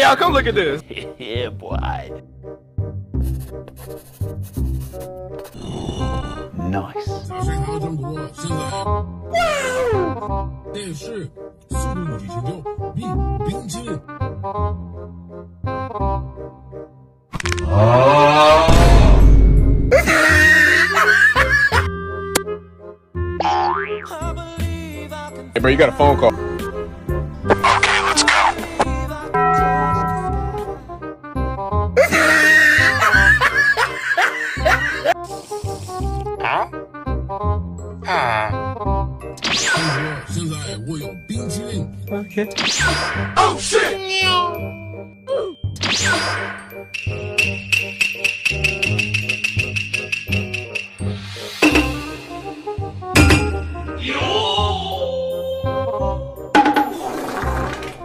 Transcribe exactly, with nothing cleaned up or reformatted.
y'all, come look at this. Yeah, boy. Nice. 杂碎哈中国现在电视速度与激情就比冰淇淋。 Hey, bro, you got a phone call. Okay, let's go. Huh? Huh. 中国现在我有冰淇淋。 Okay.